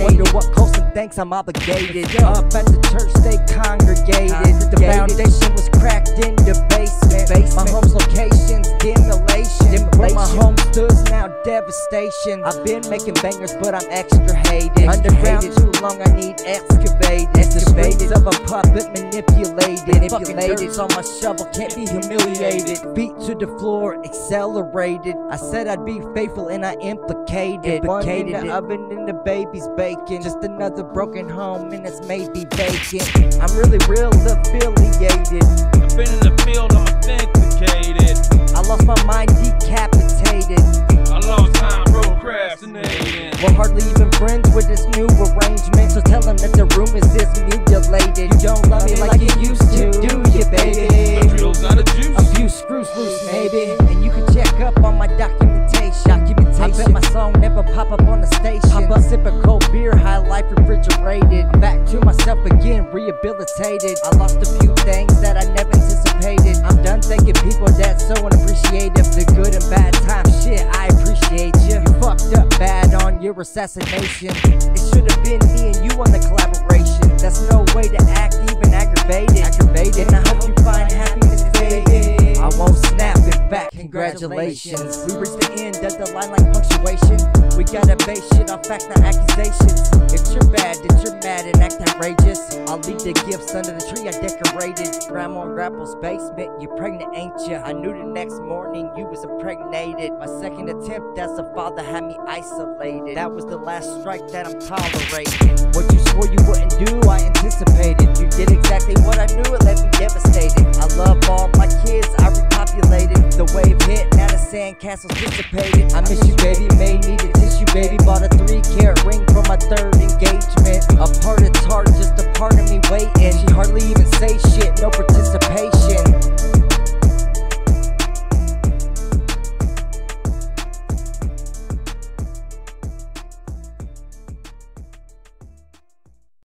Wonder what close and thanks I'm obligated. Up at the church they congregated. The foundation was cracked in the basement. My home's location's demolition. Where my home stood's now devastation. I've been making bangers but I'm extra hated. Underground too long, I need excavated. The strings of a puppet manipulated. Fucking dirt's on my shovel, can't be humiliated. Feet to the floor, accelerated. I said I'd be faithful and I implicated. Bun in the oven and the baby's baking. Just another broken home and it's maybe vacant. I'm really real affiliated. I've been in the field, I'm authenticated. I lost my mind decapitated. I lost time procrastinating. We're hardly even friends with this new arrangement. So tell them that the room is this mutilated. You don't love me like you used to, do you, baby? The drill's got a juice. A few screws loose, maybe. And you can check up on my documentation. I bet my song never pop up on the station. Pop up, sip a cold beer, high life refrigerated. I'm back to myself again, rehabilitated. I lost a few things that I never anticipated. I'm done thanking people that's so unappreciative. The good and bad times, shit, I appreciate you. You fucked up bad on your assassination. It should have been me and you on the collaboration. That's no way to act, even aggravated. And I hope you find happiness, baby. I won't snap it back, congratulations. We reached the end of the line like punctuation. We gotta base shit on fact, not accusations. If you're bad, then you're mad and act outrageous. I'll leave the gifts under the tree I decorated. Grandma and Grandpa's basement, you're pregnant, ain't ya? I knew the next morning you was impregnated. My second attempt as a father had me isolated. That was the last strike that I'm tolerating. What you swore you wouldn't do, I anticipated. You did exactly what I knew, it left me devastated. I love all my kids, I repopulated. The wave hit, now the sandcastle's dissipated. I miss you, baby, may need a tissue, baby. Bought a 3-carat ring for my 3rd engagement. A party